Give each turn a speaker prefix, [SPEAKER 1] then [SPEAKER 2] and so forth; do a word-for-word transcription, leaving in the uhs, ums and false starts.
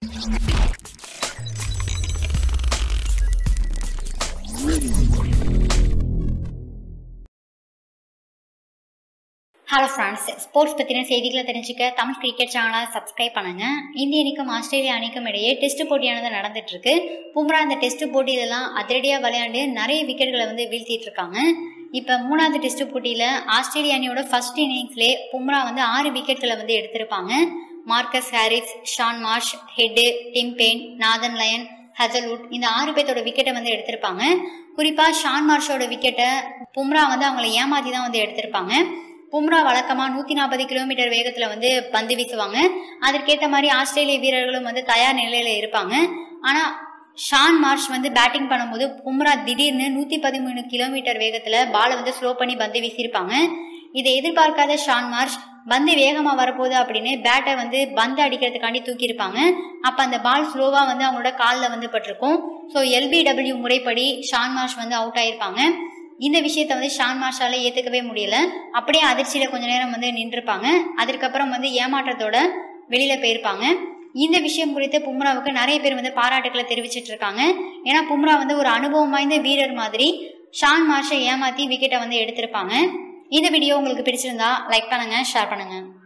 [SPEAKER 1] Hello friends, sports பற்றின செய்திகளை தெரிஞ்சுக்க தமிழ் கிரிக்கெட் சேனலை சப்ஸ்கிரைப் பண்ணுங்கள். இந்திய அணிக்கும் ஆஸ்திரேலியா அணிக்கும் இடையே டெஸ்ட் போட்டியானது நடந்துட்டுருக்கு. பும்ரா அந்த டெஸ்ட் போட்டியிலலாம் அதிரடியாக விளையாண்டு நிறைய விக்கெட்டுகளை வந்து வீழ்த்திட்டு இருக்காங்க. இப்போ மூணாவது டெஸ்ட் போட்டியில் ஆஸ்திரேலியா அணியோட ஃபர்ஸ்ட் இன்னிங்ஸ்லேயே பும்ரா வந்து ஆறு விக்கெட்டுகளை வந்து எடுத்திருப்பாங்க. Marcus Harris, Shaun Marsh, Head, Tim Paine, Nathan Lyon, Hazlewood இந்த ஆறு பேர்த்தோட விக்கெட்டை வந்து எடுத்திருப்பாங்க. குறிப்பாக ஷான் மார்ஷோட விக்கெட்டை பும்ரா வந்து அவங்களை ஏமாற்றி தான் வந்து எடுத்திருப்பாங்க. பும்ரா வழக்கமாக நூற்றி நாற்பது கிலோமீட்டர் வேகத்தில் வந்து பந்து வீசுவாங்க. அதற்கேற்ற மாதிரி ஆஸ்திரேலிய வீரர்களும் வந்து தயார் நிலையில் இருப்பாங்க. ஆனால் ஷான் மார்ஷ் வந்து பேட்டிங் பண்ணும்போது பும்ரா திடீர்னு நூற்றி பதிமூணு கிலோமீட்டர் வேகத்தில் பாலை வந்து ஸ்லோ பண்ணி பந்து வீசியிருப்பாங்க. இதை எதிர்பார்க்காத ஷான் மார்ஷ் பந்து வேகமாக வரப்போகுது அப்படின்னு பேட்டை வந்து பந்து அடிக்கிறதுக்காண்டி தூக்கியிருப்பாங்க. அப்போ அந்த பால் ஸ்லோவாக வந்து அவங்களோட காலில் வந்து பட்டிருக்கும். ஸோ எல்பிடபிள்யூ முறைப்படி ஷான் மார்ஷ் வந்து அவுட் ஆயிருப்பாங்க. இந்த விஷயத்த வந்து ஷான் மார்ஷால ஏற்றுக்கவே முடியல. அப்படியே அதிர்ச்சியில் கொஞ்ச நேரம் வந்து நின்றுருப்பாங்க. அதுக்கப்புறம் வந்து ஏமாற்றத்தோட வெளியில் போயிருப்பாங்க. இந்த விஷயம் குறித்து பும்ராவுக்கு நிறைய பேர் வந்து பாராட்டுக்களை தெரிவிச்சிட்டு இருக்காங்க. ஏன்னா பும்ரா வந்து ஒரு அனுபவம் வாய்ந்த வீரர் மாதிரி ஷான் மார்ஷை ஏமாற்றி விக்கெட்டை வந்து எடுத்திருப்பாங்க. இந்த வீடியோ உங்களுக்கு பிடிச்சிருந்தா லைக் பண்ணுங்கள், ஷேர் பண்ணுங்கள்.